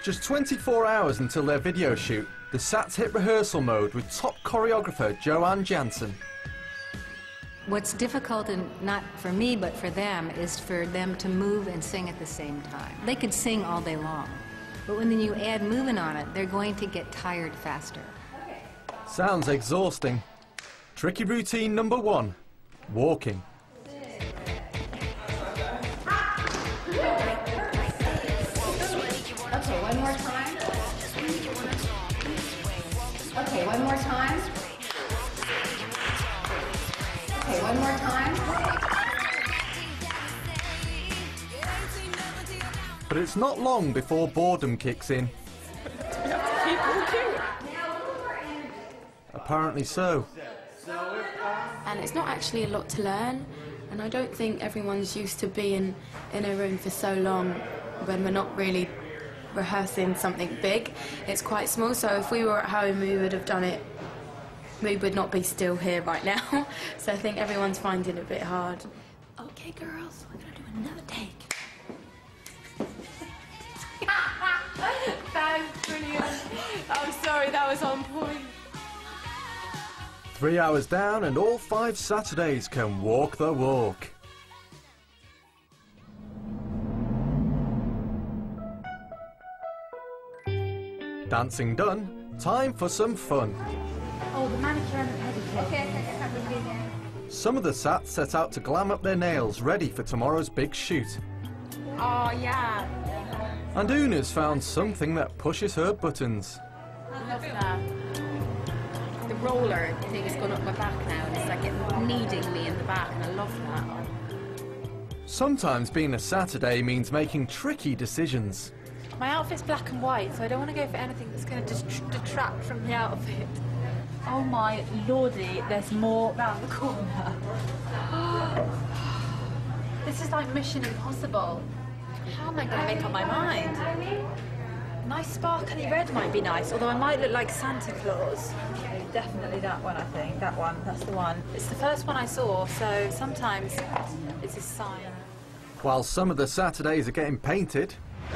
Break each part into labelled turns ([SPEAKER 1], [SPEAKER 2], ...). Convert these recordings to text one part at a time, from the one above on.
[SPEAKER 1] Just 24 hours until their video shoot, the Sats hit rehearsal mode with top choreographer Joanne Jansen.
[SPEAKER 2] What's difficult, and not for me but for them, is for them to move and sing at the same time. They could sing all day long, but when you add movement on it, they're going to get tired faster.
[SPEAKER 1] Sounds exhausting. Tricky routine number 1, walking.
[SPEAKER 2] Okay, one more time. Okay, one more time. Okay, one more time.
[SPEAKER 1] But it's not long before boredom kicks in. Apparently so.
[SPEAKER 3] And it's not actually a lot to learn, and I don't think everyone's used to being in a room for so long when we're not really rehearsing something big. It's quite small, so if we were at home we would have done it. We would not be still here right now. So I think everyone's finding it a bit hard. Okay girls, we're gonna do another take. That's brilliant. I'm sorry, that was on point.
[SPEAKER 1] 3 hours down and all 5 Saturdays can walk the walk. Dancing done, time for some fun.
[SPEAKER 3] Oh, the manicure and the pedicure. Okay.
[SPEAKER 1] Some of the Sats set out to glam up their nails ready for tomorrow's big shoot.
[SPEAKER 3] Oh, yeah.
[SPEAKER 1] And Una's found something that pushes her buttons.
[SPEAKER 3] I love that. The roller thing has gone up my back now, and it's like it kneading me in the back, and I love that.
[SPEAKER 1] Sometimes being a Saturday means making tricky decisions.
[SPEAKER 3] My outfit's black and white, so I don't want to go for anything that's going to detract from the outfit. Oh my lordy, there's more round the corner. This is like Mission Impossible. How am I going to make up my mind? Nice sparkly red might be nice, although I might look like Santa Claus. Okay, definitely that one, I think. That one, that's the one. It's the first one I saw, so sometimes it's a sign.
[SPEAKER 1] While some of the Saturdays are getting painted,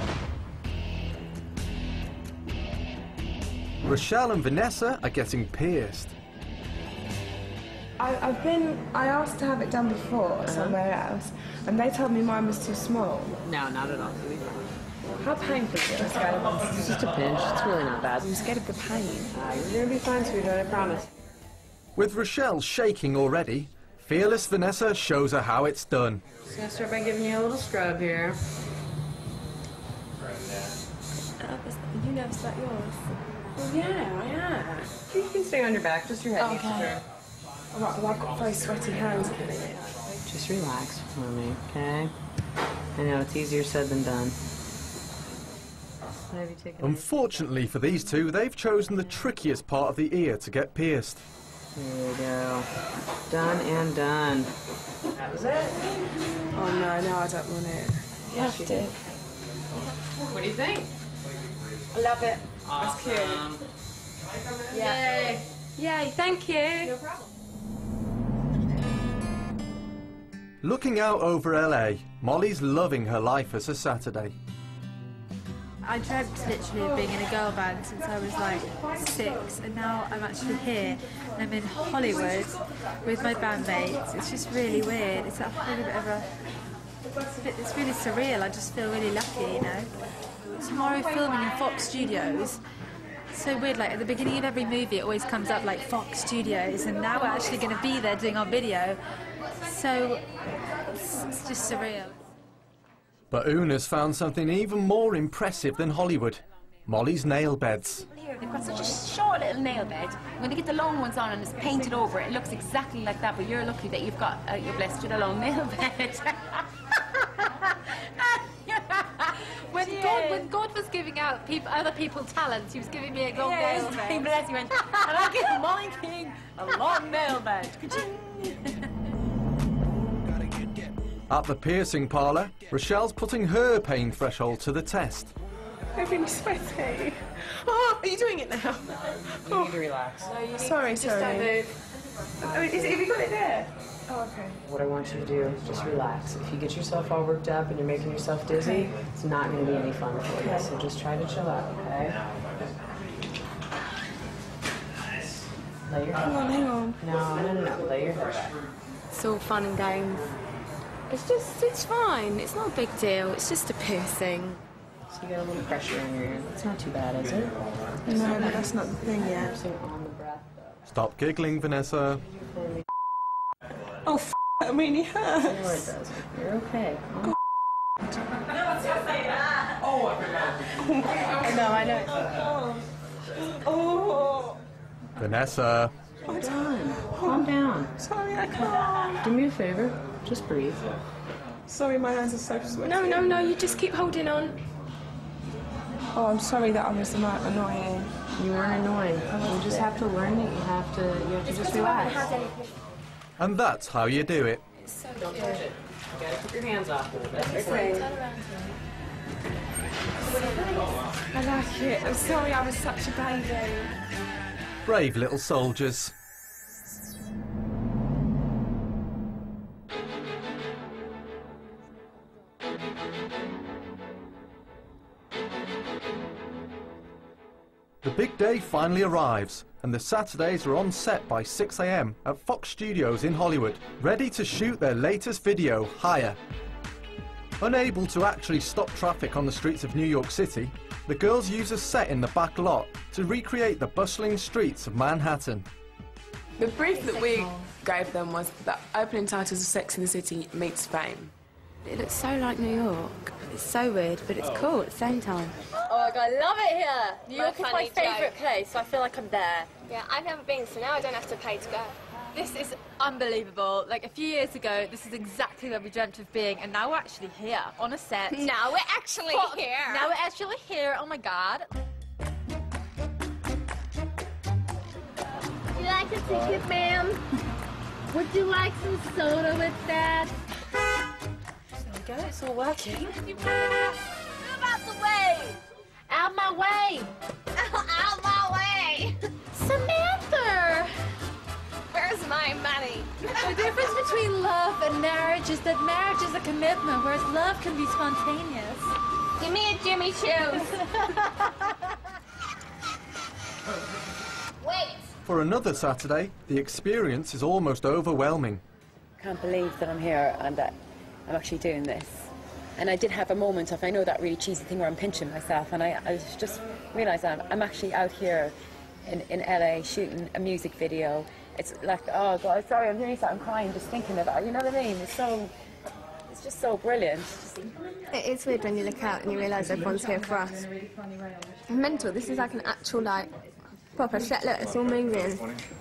[SPEAKER 1] Rochelle and Vanessa are getting pierced.
[SPEAKER 4] I asked to have it done before somewhere else, and they told me mine was too small.
[SPEAKER 5] No, not at all.
[SPEAKER 4] How painful is it?
[SPEAKER 5] It's just a pinch. It's really not bad.
[SPEAKER 4] I'm scared of the pain.
[SPEAKER 5] You're going to be fine, sweetheart, I promise.
[SPEAKER 1] With Rochelle shaking already, fearless Vanessa shows her how it's done.
[SPEAKER 5] Just going to start by giving you a little scrub here.
[SPEAKER 4] You know, is that yours?
[SPEAKER 5] Oh, yeah. You can stay on your back, just your head needs to turn.
[SPEAKER 4] Alright, well, I've got very sweaty hands.
[SPEAKER 5] Just relax for me, okay? I know, it's easier said than done. Have you taken
[SPEAKER 1] Unfortunately for these two, they've chosen the trickiest part of the ear to get pierced.
[SPEAKER 5] There we go. Done and done. That was it.
[SPEAKER 4] Oh no, I don't want it.
[SPEAKER 3] You have to.
[SPEAKER 5] What do you think?
[SPEAKER 3] I love it.
[SPEAKER 5] Awesome.
[SPEAKER 3] That's cute. Yay. Yay, thank you. No problem.
[SPEAKER 1] Looking out over LA, Molly's loving her life as a Saturday.
[SPEAKER 6] I dreamt literally of being in a girl band since I was like 6, and now I'm actually here. I'm in Hollywood with my bandmates. It's just really weird. It's like a bit of a... It's really surreal. I just feel really lucky, you know. Tomorrow filming in Fox Studios. It's so weird, like at the beginning of every movie it always comes up like Fox Studios, and now we're actually going to be there doing our video. So it's just surreal.
[SPEAKER 1] But Una's found something even more impressive than Hollywood. Molly's nail beds.
[SPEAKER 7] Here, they've got such a short little nail bed. When they get the long ones on and it's painted over, it looks exactly like that, but you're lucky that you've got, you're blessed with a long nail bed.
[SPEAKER 6] When God was giving out other people talents, he was giving me a long nail bed.
[SPEAKER 7] Bless you, and I give Molly King a long nail bed.
[SPEAKER 1] At the piercing parlour, Rochelle's putting her pain threshold to the test.
[SPEAKER 4] I'm really sweaty. Oh, are you doing it now?
[SPEAKER 5] You need to relax.
[SPEAKER 4] Sorry.
[SPEAKER 3] Just don't move.
[SPEAKER 4] Oh, have you got it there? Oh, okay.
[SPEAKER 5] What I want you to do, just relax. If you get yourself all worked up and you're making yourself dizzy, it's not going to be any fun for you. So just try to chill out, okay? Lay your head back.
[SPEAKER 4] Hang on.
[SPEAKER 5] No. Lay your head back.
[SPEAKER 3] It's all fun and games. It's fine. It's not a big deal. It's just a piercing.
[SPEAKER 5] So you got a little pressure in your ear. It's not too bad, is it?
[SPEAKER 4] No, but that's not the thing yet.
[SPEAKER 5] On the breath, though.
[SPEAKER 1] Stop giggling, Vanessa.
[SPEAKER 4] Oh, that really hurts.
[SPEAKER 5] No, it doesn't. You're okay.
[SPEAKER 4] No, I know. Oh.
[SPEAKER 1] Vanessa.
[SPEAKER 5] Calm down. Calm down.
[SPEAKER 4] Sorry, I can't.
[SPEAKER 5] Do me a favor. Just breathe.
[SPEAKER 4] Sorry, my hands are so sweaty.
[SPEAKER 3] No, you just keep holding on.
[SPEAKER 4] Oh, I'm sorry that I was annoying.
[SPEAKER 5] You weren't annoying. You just have to learn that you have to just relax.
[SPEAKER 1] And that's how you do it.
[SPEAKER 5] Don't touch it. You gotta keep your hands off it. That's
[SPEAKER 3] Okay.
[SPEAKER 4] I like it. I'm sorry I was such a baby.
[SPEAKER 1] Brave little soldiers. The big day finally arrives, and the Saturdays are on set by 6 AM at Fox Studios in Hollywood, ready to shoot their latest video, Higher. Unable to actually stop traffic on the streets of New York City, the girls use a set in the back lot to recreate the bustling streets of Manhattan.
[SPEAKER 8] The brief that we gave them was that opening titles of Sex and the City meets Fame.
[SPEAKER 3] It looks so like New York. It's so weird, but it's cool at the same time.
[SPEAKER 9] Oh my god, I love it here! New York is my
[SPEAKER 10] funny
[SPEAKER 9] favourite
[SPEAKER 10] joke.
[SPEAKER 9] place, so I feel like I'm there.
[SPEAKER 10] Yeah, I've never been, so now I don't have to pay to go.
[SPEAKER 6] This is unbelievable. Like, a few years ago, this is exactly where we dreamt of being, and now we're actually here, on a set.
[SPEAKER 10] Now we're actually here.
[SPEAKER 6] Now we're actually here, oh my god.
[SPEAKER 9] You like a ticket, ma'am? Would you like some soda with that?
[SPEAKER 3] There we go, it's all working.
[SPEAKER 9] Move out the way!
[SPEAKER 6] Out my way!
[SPEAKER 10] Out my way!
[SPEAKER 6] Samantha!
[SPEAKER 10] Where's my money?
[SPEAKER 6] The difference between love and marriage is that marriage is a commitment, whereas love can be spontaneous.
[SPEAKER 10] Give me a Jimmy Choo's. Wait!
[SPEAKER 1] For another Saturday, the experience is almost overwhelming.
[SPEAKER 11] I can't believe that I'm here and that I'm actually doing this. And I did have a moment of, I know that really cheesy thing where I'm pinching myself, and I was just realised that I'm actually out here in LA shooting a music video. It's like, oh God, sorry, I'm nearly starting crying just thinking about it, you know what I mean? It's just so brilliant.
[SPEAKER 3] It is weird when you look out and you realise everyone's here for us. Mental, this is like an actual, like, proper set. Look, it's all moving.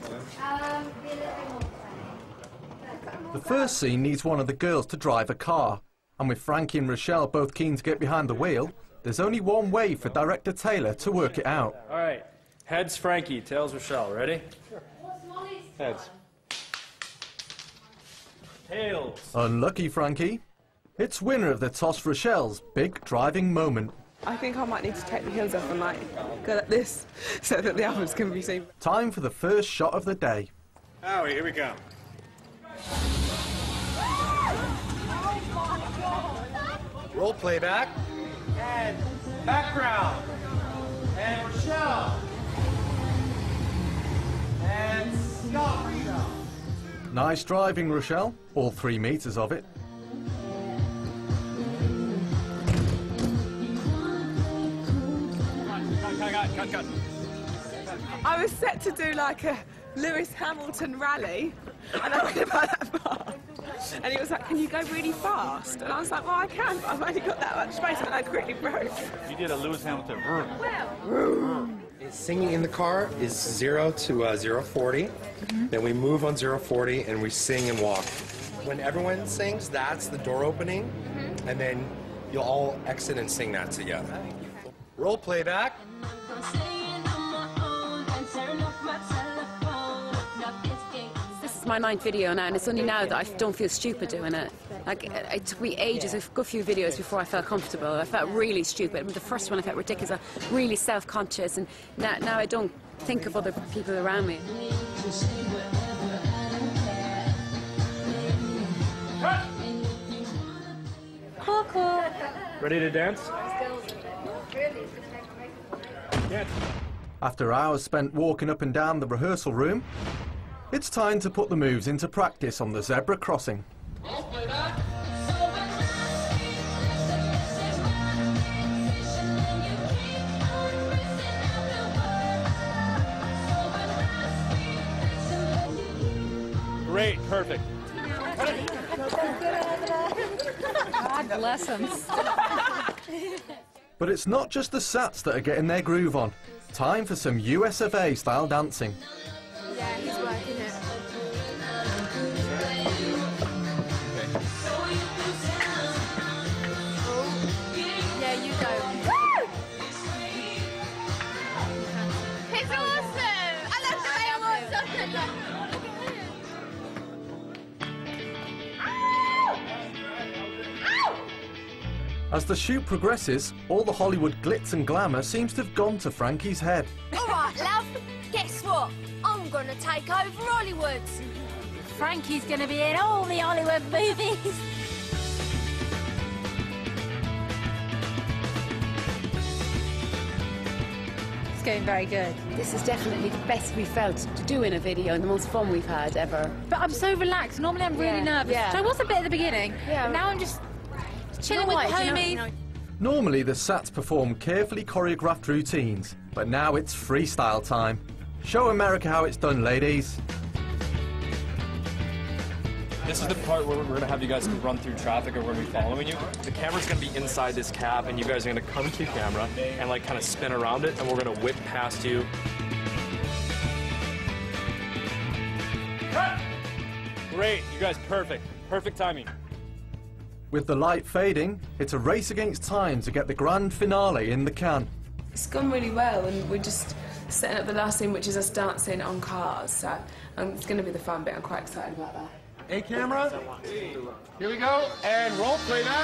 [SPEAKER 1] The first scene needs one of the girls to drive a car, and with Frankie and Rochelle both keen to get behind the wheel, there's only one way for director Taylor to work it out.
[SPEAKER 12] All right, heads Frankie, tails Rochelle. Ready? Sure. Heads. Tails.
[SPEAKER 1] Unlucky Frankie. It's winner of the toss Rochelle's big driving moment.
[SPEAKER 4] I think I might need to take the heels off and, like, go like this so that the others can be seen.
[SPEAKER 1] Time for the first shot of the day.
[SPEAKER 13] Howie, here we go. Roll playback.
[SPEAKER 12] And background. And Rochelle. And stop.
[SPEAKER 1] Nice driving, Rochelle. All 3 meters of it.
[SPEAKER 13] Cut.
[SPEAKER 4] I was set to do like a Lewis Hamilton rally, and I went about that far. And he was like, can you go really fast? And I was like, well, I can, but I've only got that much space, and I quickly broke.
[SPEAKER 12] You did a Lewis Hamilton.
[SPEAKER 13] Singing in the car is 0 to 040. Then we move on 040 and we sing and walk. When everyone sings, that's the door opening, and then you'll all exit and sing that together. Roll playback.
[SPEAKER 11] This is my 9th video now, and it's only now that I don't feel stupid doing it. Like, it took me ages, a good few videos before I felt comfortable. I felt really stupid. The first one I felt ridiculous, really self-conscious, and now I don't think of other people around me.
[SPEAKER 12] Ready to dance? Dance.
[SPEAKER 1] After hours spent walking up and down the rehearsal room, it's time to put the moves into practice on the zebra crossing.
[SPEAKER 12] Great, perfect.
[SPEAKER 2] God bless them.
[SPEAKER 1] But it's not just the Sats that are getting their groove on. Time for some US of A style dancing.
[SPEAKER 6] Yeah, he's working it. Yeah, you go.
[SPEAKER 10] It's awesome! I love the way it walks up and down.
[SPEAKER 1] As the shoot progresses, all the Hollywood glitz and glamour seems to have gone to Frankie's head.
[SPEAKER 10] All right, love. Guess what? I'm gonna take over Hollywood.
[SPEAKER 7] Frankie's gonna be in all the Hollywood movies.
[SPEAKER 11] It's going very good. This is definitely the best we felt to do in a video and the most fun we've had ever.
[SPEAKER 6] But I'm so relaxed. Normally I'm really nervous.
[SPEAKER 11] Yeah.
[SPEAKER 6] So I was a bit at the beginning.
[SPEAKER 11] Yeah.
[SPEAKER 6] But now I'm just chilling with the homies.
[SPEAKER 1] Normally the Sats perform carefully choreographed routines, but now it's freestyle time. Show America how it's done, ladies.
[SPEAKER 12] This is the part where we're going to have you guys run through traffic and we're going to be following you. The camera's going to be inside this cab and you guys are going to come to camera and like kind of spin around it and we're going to whip past you. Cut! Great, you guys, perfect. Perfect timing.
[SPEAKER 1] With the light fading, it's a race against time to get the grand finale in the can.
[SPEAKER 8] It's gone really well, and we're just setting up the last scene, which is us dancing on cars. So it's going to be the fun bit. I'm quite excited about that.
[SPEAKER 13] Hey, camera. Here we go. And roll playback.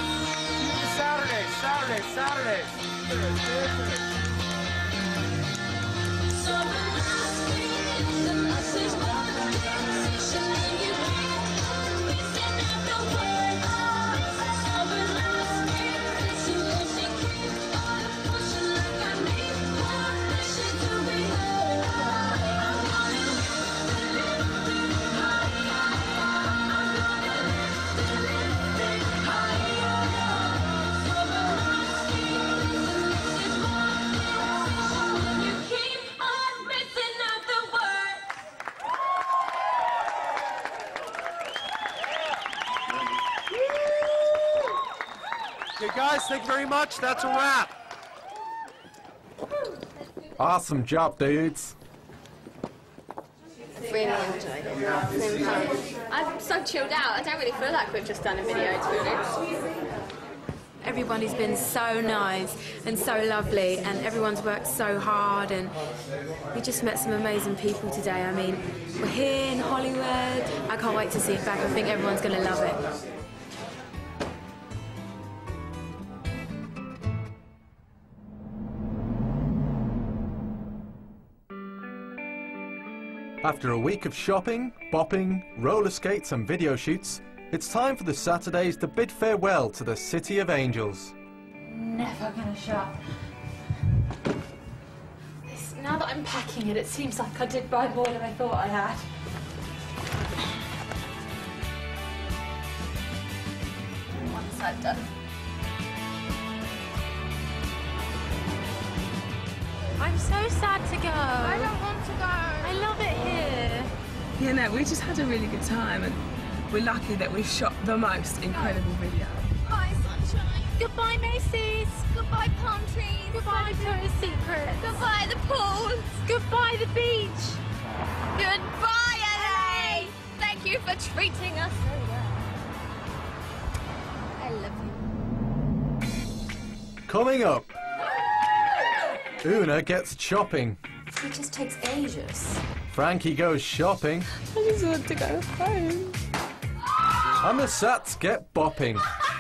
[SPEAKER 13] Saturday. Okay, guys, thank you very much. That's a wrap.
[SPEAKER 1] Awesome job, dudes.
[SPEAKER 10] Really enjoyed it. I'm so chilled out. I don't really feel like we've just done a video, to be honest.
[SPEAKER 3] Everybody's been so nice and so lovely, and everyone's worked so hard, and we just met some amazing people today. I mean, we're here in Hollywood. I can't wait to see it back. I think everyone's going to love it.
[SPEAKER 1] After a week of shopping, bopping, roller skates and video shoots, it's time for the Saturdays to bid farewell to the City of Angels.
[SPEAKER 6] Never gonna shop. Now that I'm packing it, it seems like I did buy more than I thought I had. Once I've done. I'm so sad to go. I don't want to go. I love it here.
[SPEAKER 4] Yeah, no, we just had a really good time, and we're lucky that we've shot the most incredible video.
[SPEAKER 10] Bye, sunshine.
[SPEAKER 6] Goodbye, Macy's.
[SPEAKER 10] Goodbye, palm trees.
[SPEAKER 6] Goodbye, Victoria's Secret.
[SPEAKER 10] Goodbye, the pool.
[SPEAKER 6] Goodbye, the beach.
[SPEAKER 10] Goodbye, LA. Thank you for treating us so well. I love you.
[SPEAKER 1] Coming up, Una gets chopping.
[SPEAKER 10] It just takes ages.
[SPEAKER 1] Frankie goes shopping.
[SPEAKER 8] I just want to go home.
[SPEAKER 1] And the Sats get bopping.